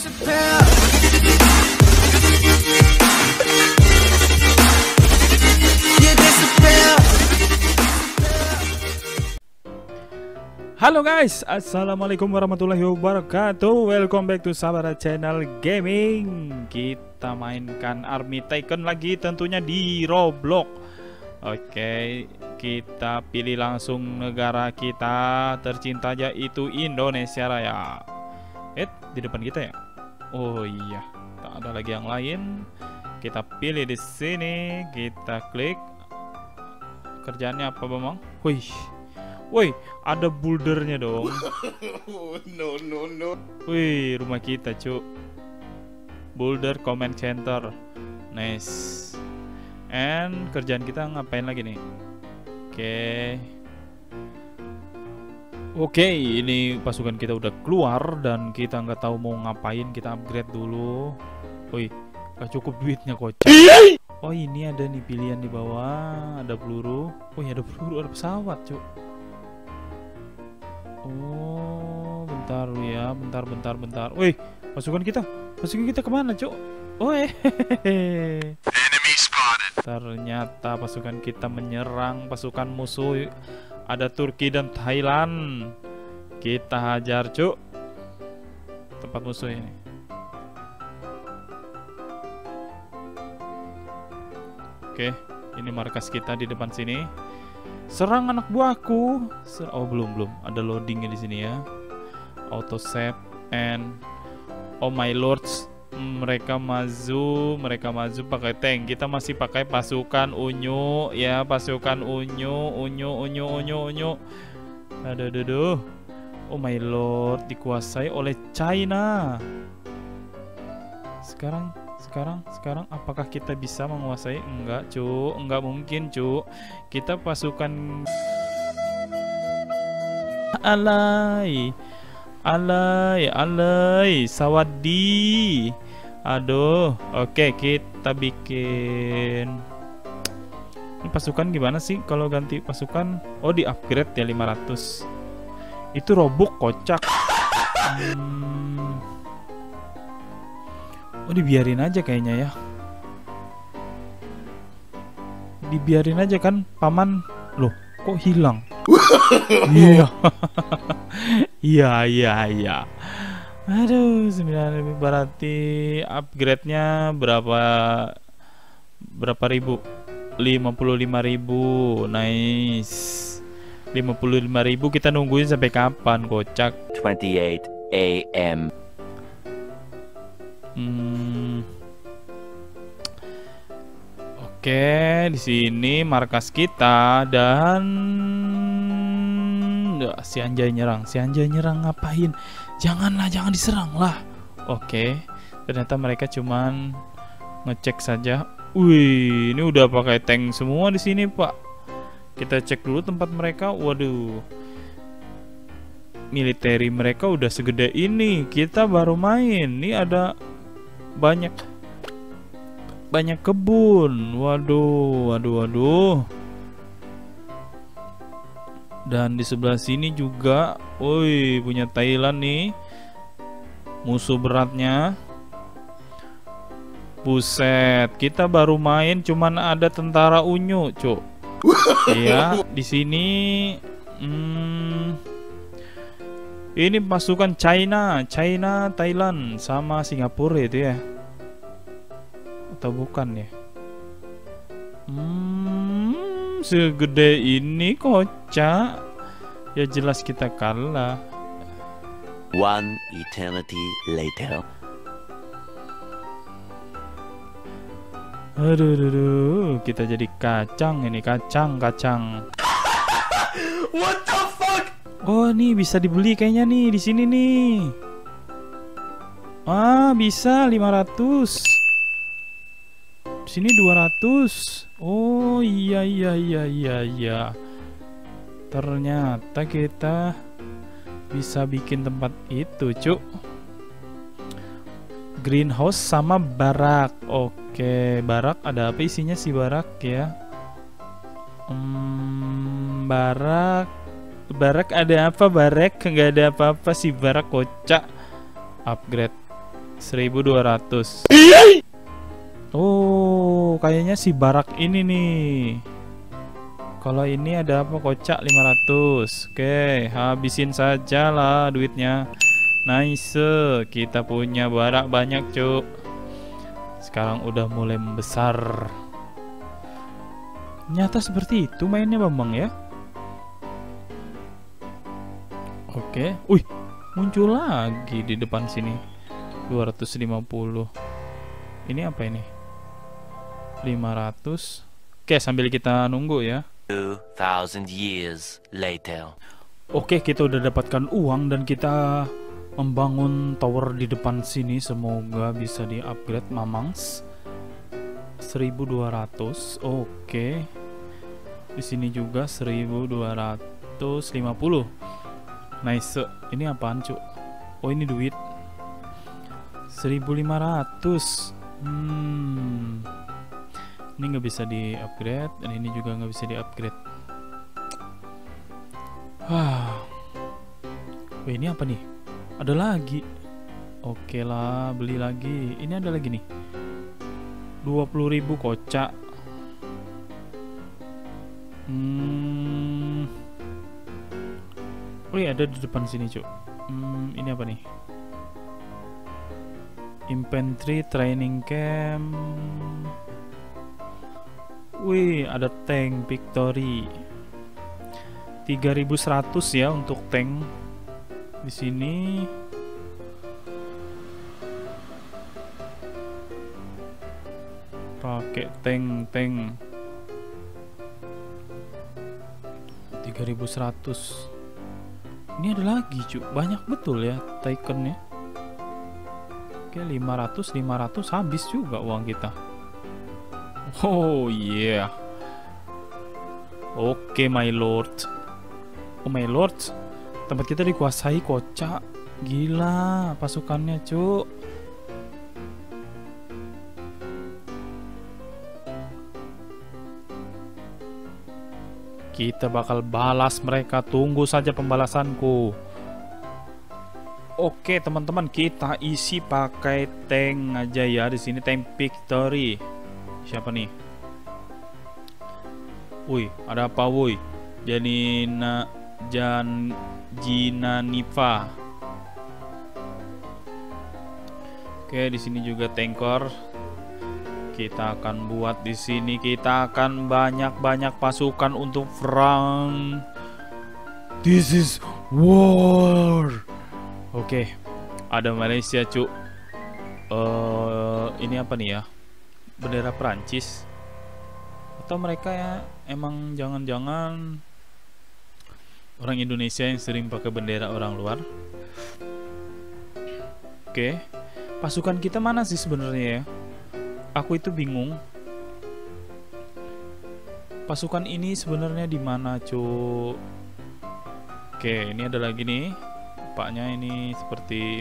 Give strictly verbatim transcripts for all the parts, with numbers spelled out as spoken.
Halo guys, assalamualaikum warahmatullahi wabarakatuh. Welcome back to Sabara Channel Gaming. Kita mainkan Army Tycoon lagi, tentunya di Roblox. Oke, kita pilih langsung negara kita tercinta, yaitu Indonesia Raya. Eh, di depan kita ya? Oh iya, tak ada lagi yang lain. Kita pilih di sini, kita klik. Kerjaannya apa, Bang? Wih. Woi, ada bouldernya dong. No no no. Wih, rumah kita, cuk. Boulder command center. Nice. And kerjaan kita ngapain lagi nih? Oke. Oke, ini pasukan kita udah keluar dan kita nggak tahu mau ngapain. Kita upgrade dulu. Wih, gak cukup duitnya, kocak. Oh, ini ada nih pilihan di bawah. Ada peluru. Oh, ada peluru, ada pesawat, cuk. Oh, bentar ya, bentar, bentar, bentar. Wih, pasukan kita, pasukan kita kemana, cuk? Oh, hehehe. Ternyata pasukan kita menyerang pasukan musuh. Ada Turki dan Thailand. Kita hajar, cuk. Tempat musuh ini. Oke, ini markas kita di depan sini. Serang anak buahku. Ser oh belum belum ada loadingnya di sini ya. Auto save and oh my lords, mereka maju, mereka maju pakai tank. Kita masih pakai pasukan unyu ya, pasukan unyu, unyu, unyu, unyu, unyu. Aduh, aduh, aduh. Oh my lord, dikuasai oleh China. Sekarang Sekarang, sekarang apakah kita bisa menguasai? Enggak, cu, enggak mungkin, cu. Kita pasukan alay, alay, alay, sawadi. Aduh, oke, kita bikin. Ini pasukan gimana sih kalau ganti pasukan? Oh, di upgrade ya lima ratus. Itu robok, kocak. Hmm. Oh, dibiarin aja kayaknya ya. Dibiarin aja kan, paman. Loh, kok hilang? Iya. Iya, iya, iya. Aduh, sembilan ribu berarti upgrade-nya berapa? Berapa ribu? lima puluh lima ribu. Nice. lima puluh lima ribu kita nungguin sampai kapan, kocak? twenty-eight A M Hmm. Oke, di sini markas kita dan Nggak, si Anjay nyerang. Si Anjay nyerang ngapain? Janganlah, jangan diserang lah. Oke, ternyata mereka cuman ngecek saja. Wih, ini udah pakai tank semua di sini, Pak. Kita cek dulu tempat mereka. Waduh. Militeri mereka udah segede ini. Kita baru main. Ini ada banyak banyak kebun. Waduh, waduh, waduh. Dan di sebelah sini juga, woi, punya Thailand nih. Musuh beratnya. Buset, kita baru main cuman ada tentara unyu, cuk. Iya, di sini hmm, ini pasukan China, China, Thailand, sama Singapura itu ya? Atau bukan ya? Hmm, segede ini, kocak. Ya jelas kita kalah. One eternity later. Aduh, aduh, aduh, kita jadi kacang ini, kacang, kacang. What the fuck? Oh, nih bisa dibeli kayaknya nih di sini nih. Ah, bisa lima ratus. Di sini dua ratus. Oh, iya iya iya iya iya. Ternyata kita bisa bikin tempat itu, cuk. Greenhouse sama barak. Oke, barak ada apa isinya sih barak ya? Hmm, barak Barak ada apa, Barak? Nggak ada apa-apa sih, Barak, kocak. Upgrade. seribu dua ratus. Oh, kayaknya si barak ini nih. Kalau ini ada apa, kocak lima ratus. Oke, habisin saja lah duitnya. Nice, kita punya barak banyak cuk. Sekarang udah mulai membesar. Nyata seperti itu mainnya Bambang ya. Oke, wih, muncul lagi di depan sini. dua ratus lima puluh. Ini apa ini? lima ratus. Oke, sambil kita nunggu ya. Two thousand years later. Oke, kita udah dapatkan uang dan kita membangun tower di depan sini. Semoga bisa di-upgrade Mamangs. seribu dua ratus. Oke. Di sini juga seribu dua ratus lima puluh. Nice. Ini apaan, Cuk? Oh, ini duit. seribu lima ratus. Hmm. Ini nggak bisa di-upgrade dan ini juga nggak bisa di-upgrade. Wah. Wah, ini apa nih? Ada lagi. Oke lah, beli lagi. Ini ada lagi nih. dua puluh ribu kocak. Hmm. Oh iya, ada di depan sini, Cuk. Hmm, ini apa nih? Infantry training camp. Wih, ada tank Victory. tiga ribu seratus ya untuk tank di sini. Pakai tank-tank tiga ribu seratus. Ini ada lagi, Cuk. Banyak betul ya Ticonnya. Oke, lima ratus lima ratus habis juga uang kita. Oh yeah. Oke, my lord. Oh my lord. Tempat kita dikuasai, kocak. Gila pasukannya, Cuk. Kita bakal balas mereka. Tunggu saja pembalasanku. Oke, teman-teman, kita isi pakai tank aja ya. Di sini tank Victory. Siapa nih? Wih, ada apa, woi? Janina Jan Jinanifa. Oke, di sini juga tanker. Kita akan buat di sini. Kita akan banyak-banyak pasukan untuk perang. This is war. Oke, ada Malaysia, Cuk. Uh, ini apa nih ya? Bendera Prancis. Atau mereka ya emang jangan-jangan orang Indonesia yang sering pakai bendera orang luar. Oke, pasukan kita mana sih sebenarnya ya? Aku itu bingung. Pasukan ini sebenarnya di mana, Cuk? Oke, ini ada lagi nih. Paknya ini seperti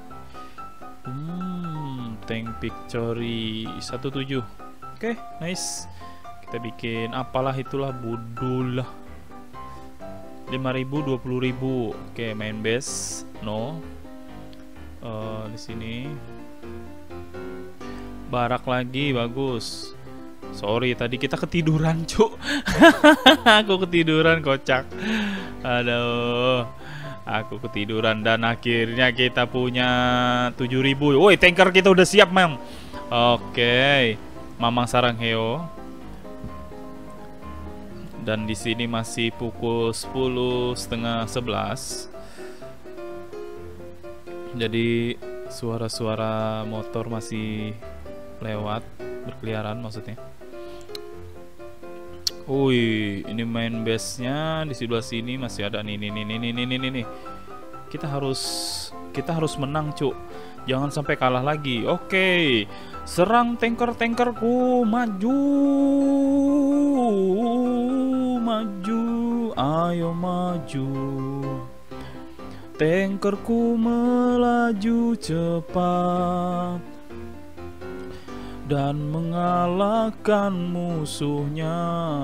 hmm, tank Victory satu tujuh. Oke, nice. Kita bikin apalah itulah, budul lah. lima ribu, dua puluh ribu. Oke, main base no. Uh, di sini barak lagi, bagus. Sorry, tadi kita ketiduran, Cuk. Aku ketiduran, kocak. Aduh, aku ketiduran dan akhirnya kita punya tujuh ribu. Woi, tanker kita udah siap, Mam. Oke, Mamang Sarangheo. Dan di sini masih pukul sepuluh setengah sebelas. Jadi suara-suara motor masih lewat, berkeliaran maksudnya. Wih, ini main base-nya di sebelah sini masih ada nih, nih, nih, nih, nih, nih, nih, nih. Kita harus, kita harus menang, Cuk. Jangan sampai kalah lagi. Oke, serang tanker-tankerku, maju, maju, ayo maju. Tankerku melaju cepat dan mengalahkan musuhnya.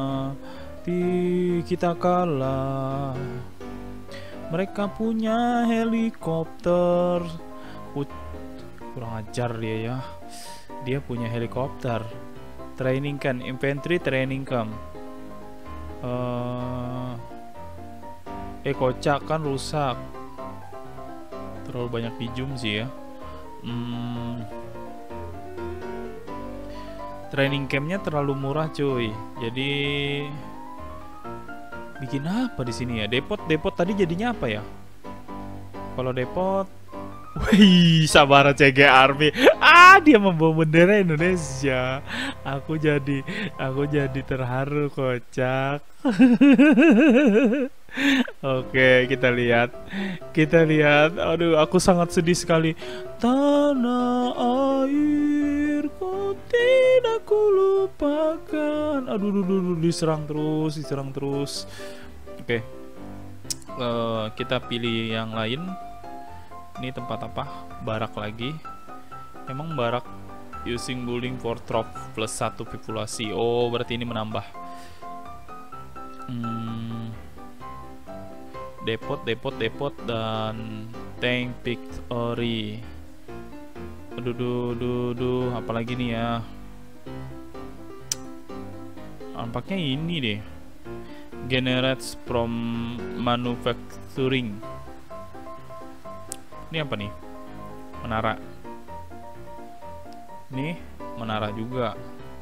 Di kita kalah. Mereka punya helikopter. Kurang ajar dia ya. Dia punya helikopter. Training camp, infantry training camp. Uh, eh kocak kan rusak. Terlalu banyak dijum sih ya. Hmm, training campnya terlalu murah cuy. Jadi bikin apa di sini ya? Depot, depot tadi jadinya apa ya? Kalau depot, wih, Sabara C G Army. Ah, dia membawa bendera Indonesia. Aku jadi, aku jadi terharu kocak. Oke, kita lihat, kita lihat. Aduh, aku sangat sedih sekali. Tanah airku tidak kulupakan. Aduh, aduh, aduh, diserang terus, diserang terus. Oke, uh, kita pilih yang lain. Ini tempat apa? Barak lagi. Emang barak using building for trop plus satu populasi. Oh, berarti ini menambah. Hmm, depot, depot, depot dan tank victory. Aduh, duh, duh, duh, apalagi nih ya? Nampaknya ini deh. Generates from manufacturing. Ini apa nih? Menara. Nih, menara juga.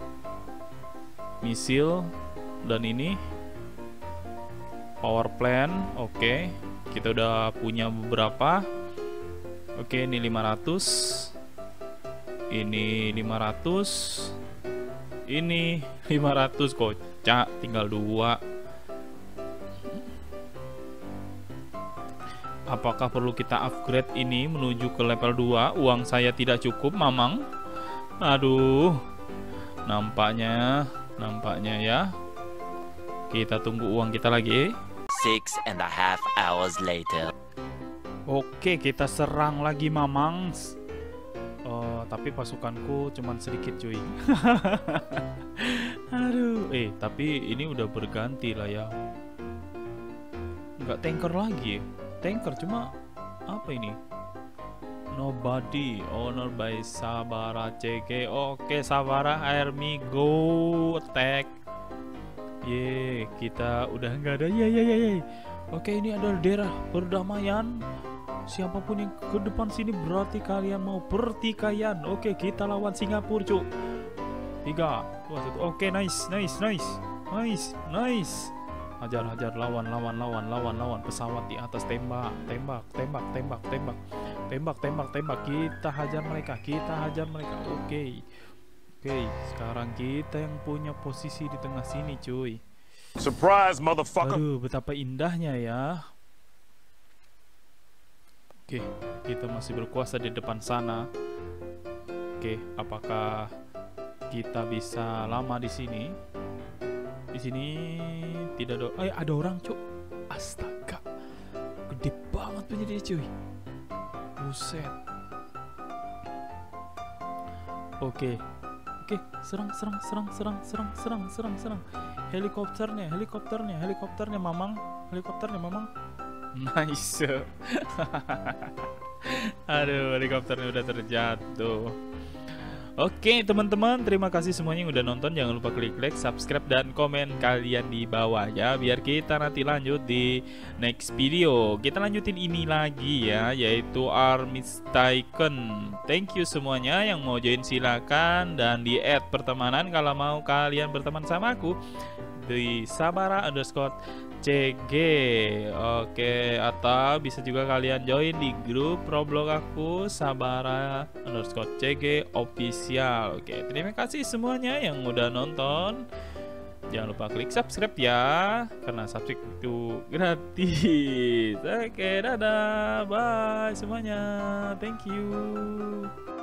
Misil dan ini power plant. Oke, kita udah punya beberapa. Oke, ini lima ratus. Ini lima ratus. Ini lima ratus, kocak, tinggal dua. Apakah perlu kita upgrade ini menuju ke level dua? Uang saya tidak cukup, mamang. Aduh. Nampaknya, nampaknya ya. Kita tunggu uang kita lagi. Six and a half hours later. Oke, kita serang lagi, mamang. Uh, tapi pasukanku cuman sedikit, cuy. Aduh. Eh, tapi ini udah berganti lah ya. Nggak tanker lagi. Tanker cuma apa ini? Nobody owner by Sabara C G. Oke, Sabara Army go attack. Ye, kita udah nggak ada. Ye ye ye ye. Oke, ini adalah daerah perdamaian. Siapapun yang ke depan sini berarti kalian mau pertikaian. Oke, kita lawan Singapura, cuk. Tiga, dua, satu. Oke, nice, nice, nice, nice, nice. Hajar, hajar, lawan, lawan, lawan, lawan, lawan. Pesawat di atas, tembak, tembak, tembak, tembak, tembak, tembak, tembak, tembak. Kita hajar mereka, kita hajar mereka. Oke, oke. Sekarang kita yang punya posisi di tengah sini, cuy. Surprise, motherfucker. Aduh, betapa indahnya ya. Oke, kita masih berkuasa di depan sana. Oke, apakah kita bisa lama di sini? Di sini tidak ada. Eh, ada orang, cuk. Astaga, gede banget punya dia, cuy. Buset. Oke, oke, serang, serang, serang, serang, serang, serang, serang, serang. Helikopternya, helikopternya, helikopternya, mamang, helikopternya, mamang. Nice. Aduh, helikopternya udah terjatuh. Oke teman-teman, terima kasih semuanya yang udah nonton. Jangan lupa klik like, subscribe, dan komen kalian di bawah ya, biar kita nanti lanjut di next video. Kita lanjutin ini lagi ya, yaitu Armistiken. Thank you semuanya yang mau join, silakan. Dan di add pertemanan kalau mau kalian berteman sama aku di Sabara underscore C G. Oke, atau bisa juga kalian join di grup Roblox aku Sabara underscore C G official. Oke, terima kasih semuanya yang udah nonton. Jangan lupa klik subscribe ya, karena subscribe itu gratis. Oke, dadah, bye semuanya. Thank you.